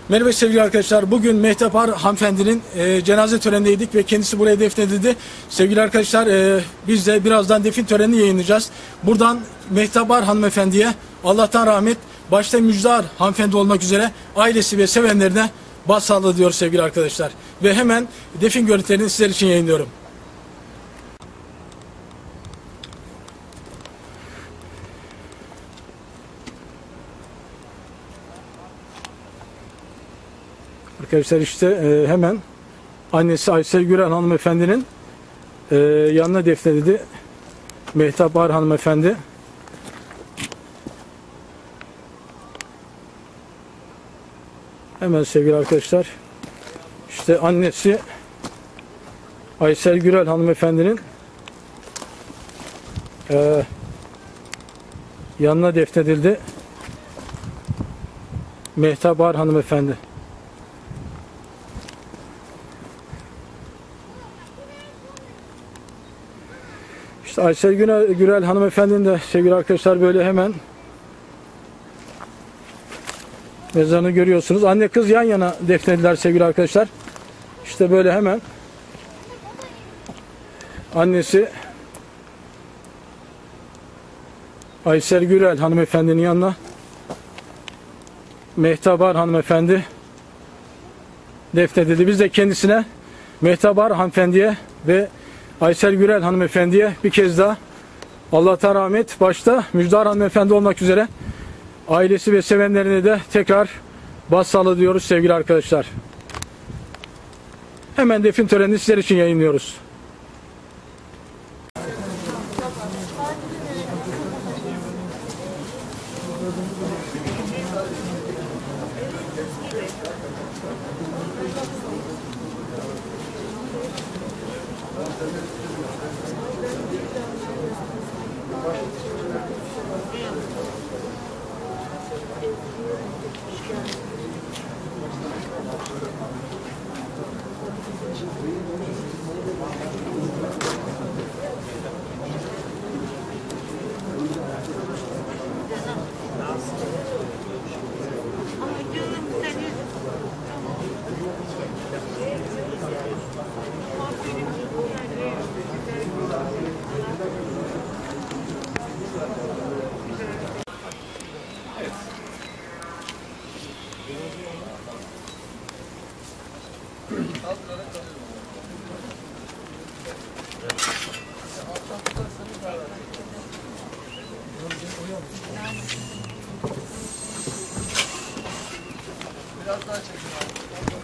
Merhaba sevgili arkadaşlar. Bugün Mehtap Ar hanımefendinin cenaze törenindeydik ve kendisi buraya defnedildi. Sevgili arkadaşlar biz de birazdan defin törenini yayınlayacağız. Buradan Mehtap Ar hanımefendiye Allah'tan rahmet, başta Müjdar hanımefendi olmak üzere ailesi ve sevenlerine başsağlığı diyoruz sevgili arkadaşlar. Ve hemen defin görüntülerini sizler için yayınlıyorum. Arkadaşlar işte hemen annesi Aysel Gürel hanımefendinin yanına defnedildi. Mehtap Ar hanımefendi. Hemen sevgili arkadaşlar işte annesi Aysel Gürel hanımefendinin yanına defnedildi. Mehtap Ar hanımefendi. İşte Aysel Gürel hanımefendinin de sevgili arkadaşlar böyle hemen mezarını görüyorsunuz. Anne kız yan yana defnediler sevgili arkadaşlar. İşte böyle hemen annesi Aysel Gürel hanımefendinin yanına Mehtap Ar hanımefendi defnedildi. Biz de kendisine Mehtap Ar hanımefendiye ve Aysel Gürel hanımefendiye bir kez daha Allah'tan rahmet, başta Müjdar hanımefendi olmak üzere ailesi ve sevenlerine de tekrar başsağlığı diyoruz sevgili arkadaşlar. Hemen defin törenini sizler için yayınlıyoruz. Biraz daha çekin abi.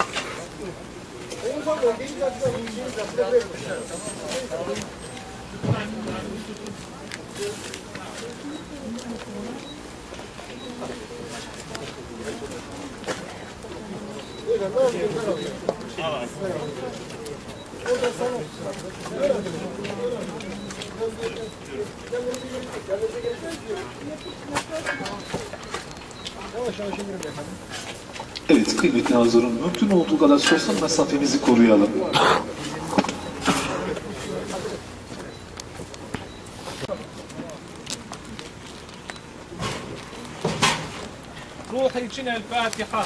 Evet kıymetli hazırım, mümkün olduğu kadar sosyal mesafemizi koruyalım. روحي كنا الفاتحة.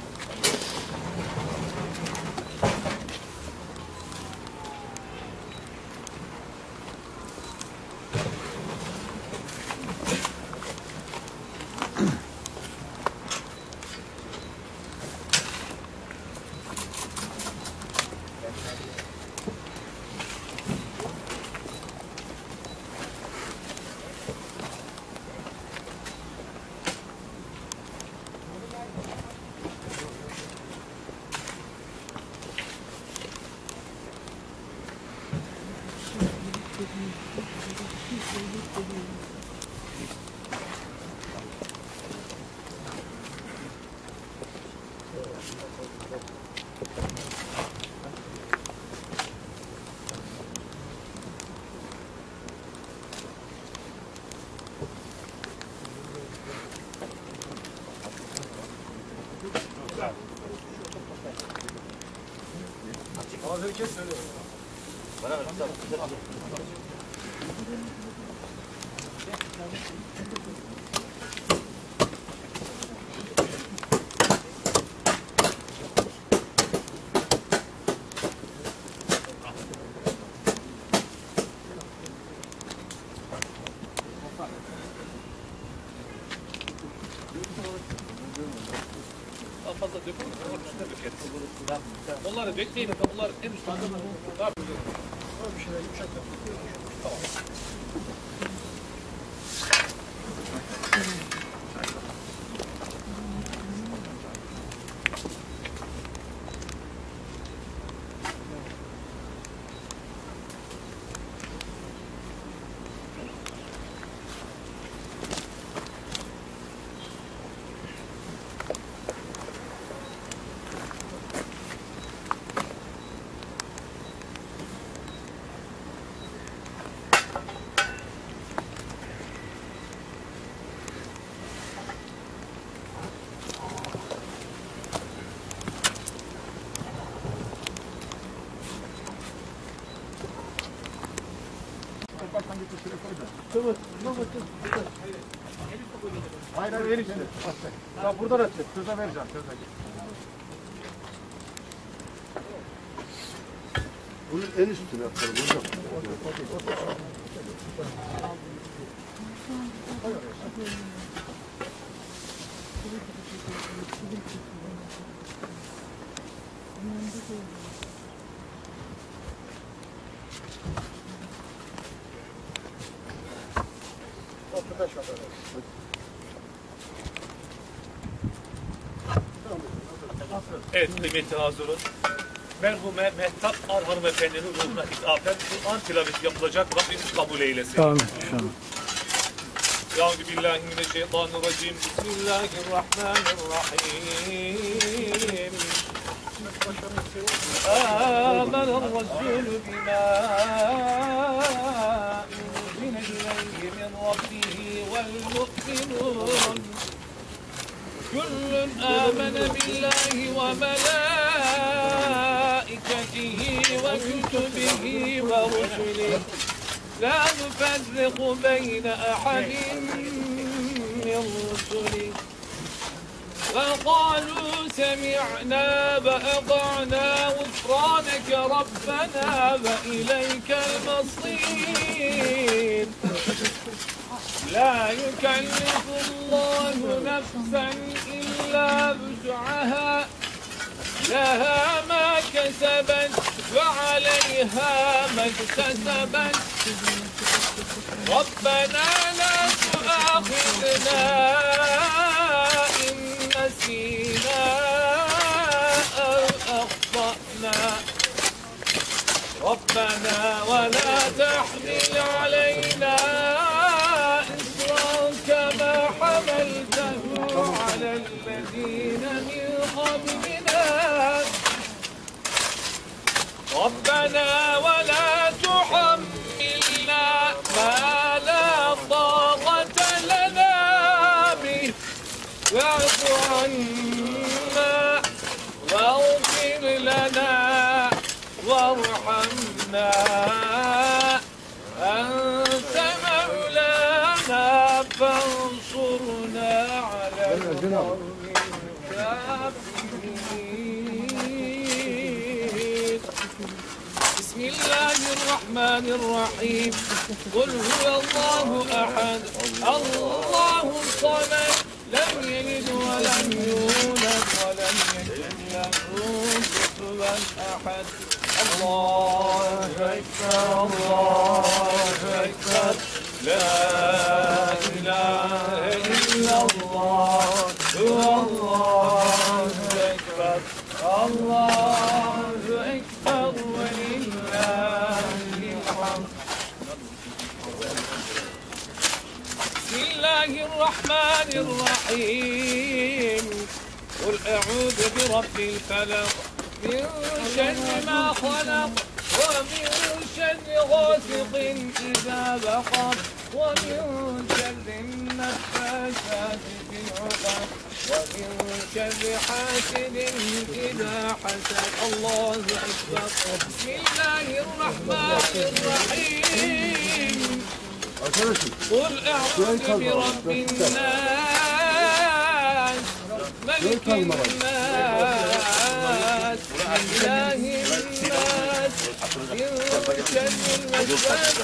Herkes söylüyor. Bana ver. fazla dökülür. Onun üstüne dökeriz. Onları bekleyin. Onlar en üstte. Tamam. Bir şeyler yumuşak. Tamam. Hayır ver işte. Ya buradan atacak. Söze vereceğim. Bunun en üstüne yapalım hocam. Evet kıymetli hazırın. Merhume Mehtap Ar hanımefendinin ruhuna ithafen Kur'an tilaveti yapılacak. Rabbimiz kabul eylesin. Amin. İnşallah. Euzubillahimineşşeytanirracim. Bismillahirrahmanirrahim. Âmenel-Rasûlü bimâ unzile ileyhi min rabbihi vel-mu'minûn. Kullun âmene billahi ve melâiketihi ve kütübihi ve rusulihi. La nuferriku beyne ahadin min rusulihi. وقالوا سمعنا وأطعنا غفرانك ربنا وإليك المصير لا يكلف الله نفسا إلا وسعها لها ما كسبت وعليها ما اكتسبت ربنا لا تؤاخذنا إن نسينا أو أخطأنا ربنا ولا تحمل علينا إصرا كما حملته على الذين من قبلنا ربنا ولا تحملنا ما لا طاقة لنا به واعف عنا واغفر لنا وارحمنا أنت مولانا فانصرنا على القوم الكافرين بسم الله الرحمن الرحيم قل هو الله أحد الله الصمد لم يلد ولم يولد ولم يكن له كفوا أحد الله أكبر الله أكبر لا إله إلا الله هو الله أكبر الله أكبر ولله الحمد بسم الله الرحمن الرحيم قل أعوذ برب الفلق من شر ما خلق ومن شر غاسق إذا وقب ومن شر النفاثات في العقد ومن شر حاسد إذا حسد الله أكبر بسم الله الرحمن الرحيم قل أعوذ برب الناس ملك الناس إله الناس من شر الوسواس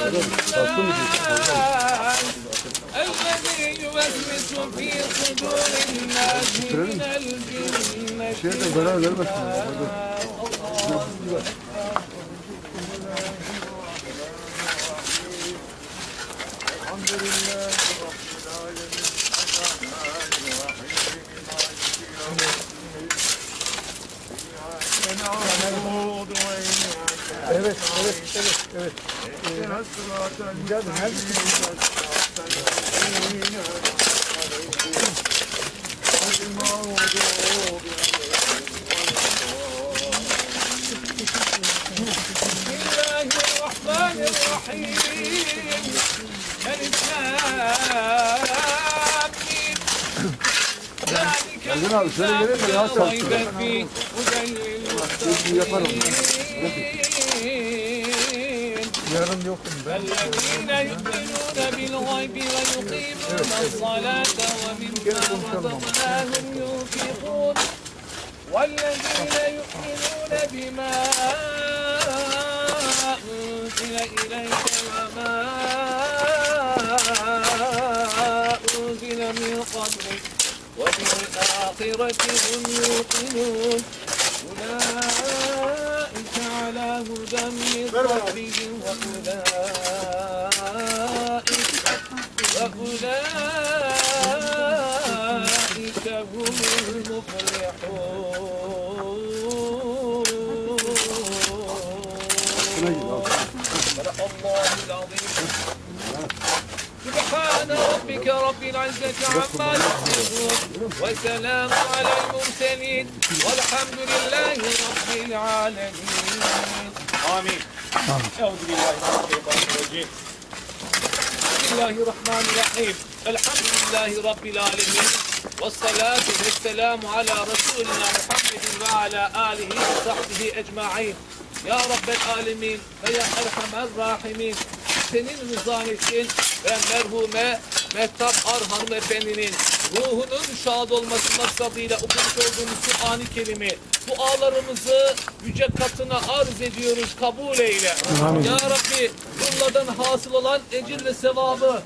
الخناس الذي يوسوس في صدور الناس من الجنة şeye de zarar vermesin. Evet. Geldim. Ergun abi şöyle gelin de rahat kalsın. Yaparım. Yarın yokum ben. الذين يؤمنون بالغيب ويقيمون الصلاة ومما رزقناهم ينفقون والذين يؤمنون بما أنزل إليك وما أنزل من قبلك وبالآخرة هم يوقنون أولئك على هدى من ربهم وأولئك هم المفلحون. صدق الله العظيم. سبحان ربك رب العزة عما يصفون وسلام على المرسلين والحمد لله رب العالمين. آمين. أعوذ بالله من الشيطان الرجيم. بسم الله الرحمن الرحيم. الحمد لله رب العالمين والصلاة والسلام على رسولنا محمد وعلى آله وصحبه أجمعين. Ya Rabbel Alemin ve Ya Erhamer Rahimin, senin rızan için ve merhume Mehtap Ar hanımefendinin ruhunun şad olması maksadıyla okumuş olduğumuz Kur'an-ı Kerim'i, dualarımızı yüce katına arz ediyoruz, kabul eyle. Amin. Ya Rabbi, bunlardan hasıl olan ecir ve sevabı,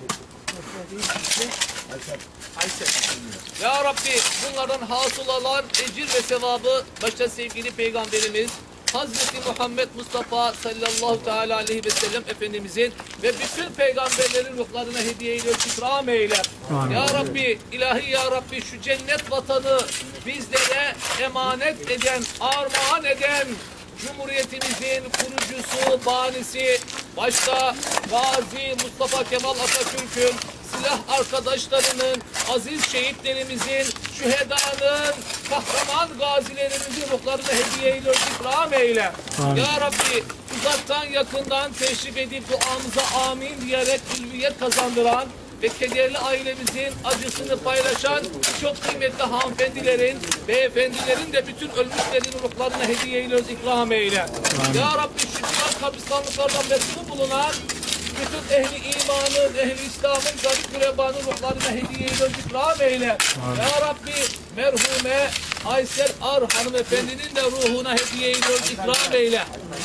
Ya Rabbi, bunlardan hasıl olan ecir ve sevabı başta sevgili Peygamberimiz Hazreti Muhammed Mustafa sallallahu teala aleyhi ve sellem Efendimizin ve bütün peygamberlerin ruhlarına hediye ile ikram eyle. Amin. Ya Rabbi, ilahi Ya Rabbi, şu cennet vatanı bizlere emanet eden, armağan eden Cumhuriyetimizin kurucusu, banisi, başta Gazi Mustafa Kemal Atatürk'ün, silah arkadaşlarının, aziz şehitlerimizin, şühedanın, kahraman gazilerimizin ruhlarına hediye ile ikram eyle. Amin. Ya Rabbi, uzaktan yakından teşrif edip duamıza amin diyerek ülviyet kazandıran ve kederli ailemizin acısını paylaşan çok kıymetli hanımefendilerin, beyefendilerin de bütün ölmüşlerin ruhlarına hediye ile ikram eyle. Amin. Ya Rabbi, şu civar kabristanlıklardan mesul bulunan bütün ehli imanın, ehli İslam'ın, garip gürebanın ruhlarına hediye ile ikram eyle. Amin. Ya Rabbi, merhume Aysel Ar hanımefendinin de ruhuna hediye ile ikram eyle.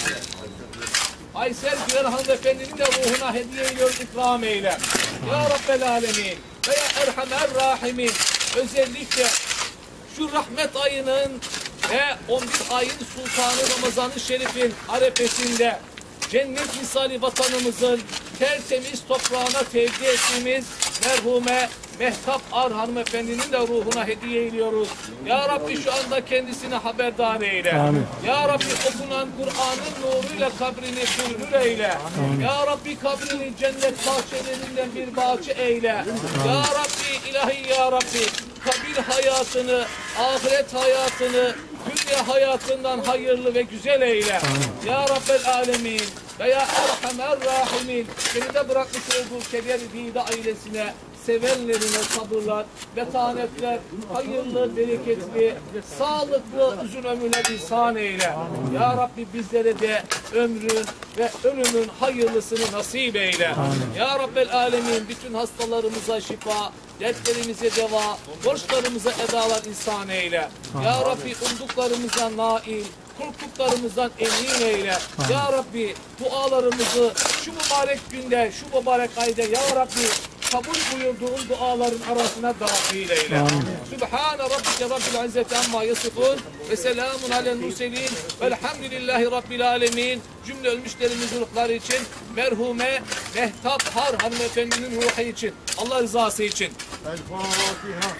Aysel Güler hanımefendinin de ruhuna hediye ile ikram eyle. Ya Rabbel Alemin ve Ya Erhamer Rahimin, özellikle şu rahmet ayının ve 11 ayın sultanı Ramazan-ı Şerif'in arefesinde cennet misali vatanımızın tertemiz toprağına tevdi ettiğimiz merhume Mehtap Ar hanımefendinin de ruhuna hediye ediyoruz. Ya Rabbi, şu anda kendisini haberdar eyle. Amin. Ya Rabbi, okunan Kur'an'ın nuruyla kabrini bürhür eyle. Amin. Ya Rabbi, kabrini cennet bahçelerinden bir bahçe eyle. Amin. Ya Rabbi, ilahi Ya Rabbi, kabir hayatını, ahiret hayatını, dünya hayatından hayırlı ve güzel eyle. Amin. Ya Rabbel Alemin ve Ya Erhamer Rahimin, beni de bırakmış olduğu keder dide ailesine, sevenlerine sabırlar, metanetler, hayırlı, bereketli, sağlıklı uzun ömürler ihsan eyle. Amin. Ya Rabbi, bizlere de ömrün ve ölümün hayırlısını nasip eyle. Amin. Ya Rabbel Alemin, bütün hastalarımıza şifa, dertlerimize deva, borçlarımıza edalar ihsan eyle. Amin. Ya Rabbi, umduklarımıza nail, korktuklarımızdan emin eyle. Amin. Ya Rabbi, dualarımızı şu mübarek günde, şu mübarek ayda Ya Rabbi kabul buyurduğun duaların arasına dahil eyle. Sübhane Rabbike Rabbil İzzeti amma yasifun ve selamun alel murselin velhamdülillahi Rabbil alemin. Cümle ölmüşlerimizin ruhları için, merhume Mehtap Har hanımefendinin ruhu için, Allah rızası için. El Fatiha.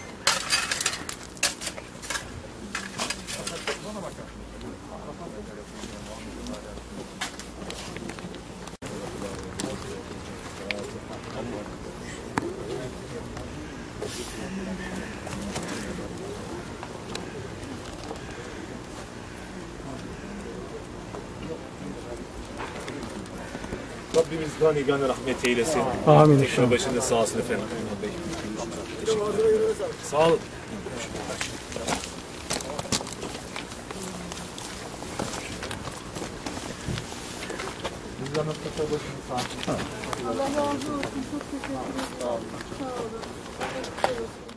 Rabbimiz gani gani rahmet eylesin. Amin Tekrar inşallah. başında sağ olsun efendim. Sağ olun. Allah razı olsun. Çok teşekkür ederim. Sağ olun.